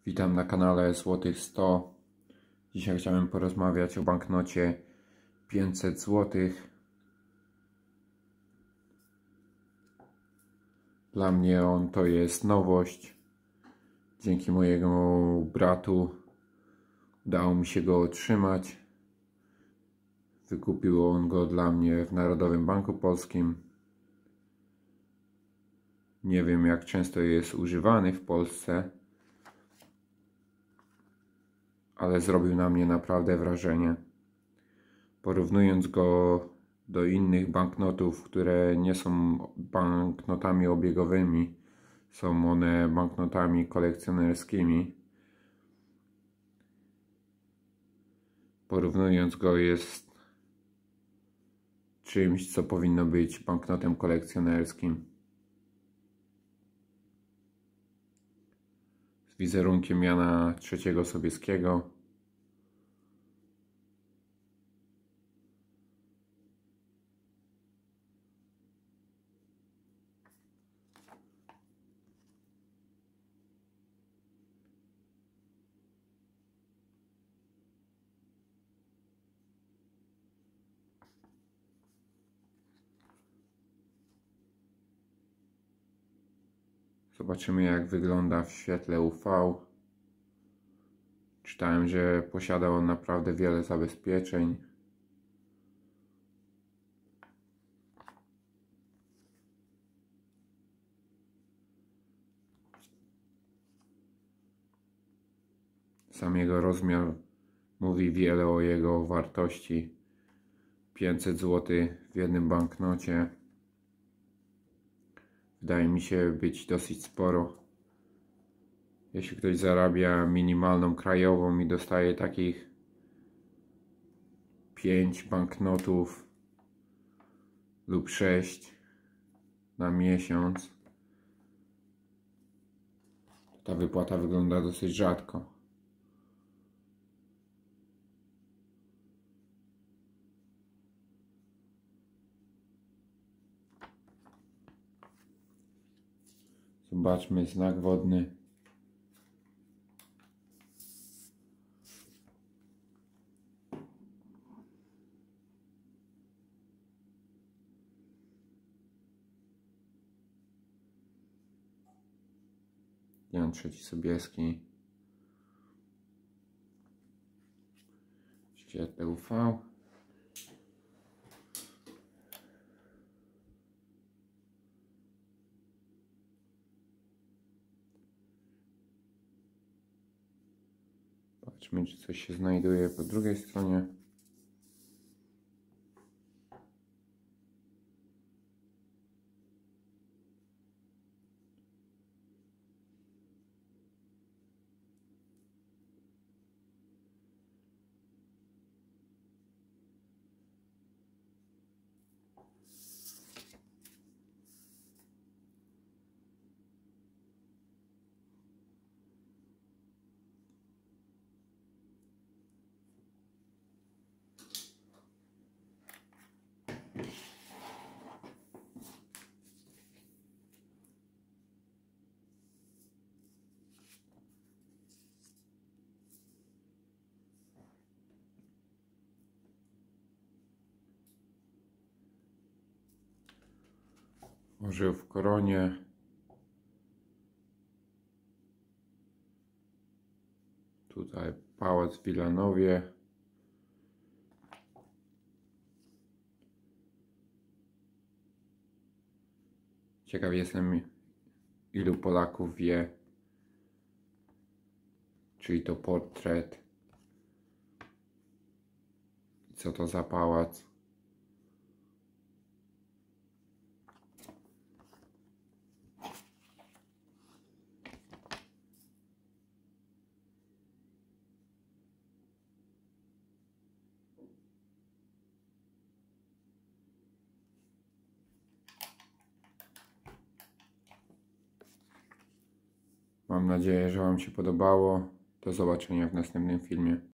Witam na kanale Złotych 100. Dzisiaj chciałem porozmawiać o banknocie 500 zł. Dla mnie on to jest nowość. Dzięki mojemu bratu udało mi się go otrzymać. Wykupił on go dla mnie w Narodowym Banku Polskim. Nie wiem, jak często jest używany w Polsce, ale zrobił na mnie naprawdę wrażenie. Porównując go do innych banknotów, które nie są banknotami obiegowymi, są one banknotami kolekcjonerskimi. Porównując go jest czymś, co powinno być banknotem kolekcjonerskim. Z wizerunkiem Jana III Sobieskiego. Zobaczymy, jak wygląda w świetle UV. Czytałem, że posiada on naprawdę wiele zabezpieczeń. Sam jego rozmiar mówi wiele o jego wartości. 500 zł w jednym banknocie wydaje mi się być dosyć sporo. Jeśli ktoś zarabia minimalną krajową i dostaje takich 5 banknotów lub 6 na miesiąc, ta wypłata wygląda dosyć rzadko. Zobaczmy znak wodny. Jan III Sobieski. W świetle UV. Patrzmy, czy coś się znajduje po drugiej stronie. Orzeł w koronie. Tutaj pałac w Wilanowie. Ciekaw jestem, ilu Polaków wie, czyj to portret i co to za pałac. Mam nadzieję, że Wam się podobało. Do zobaczenia w następnym filmie.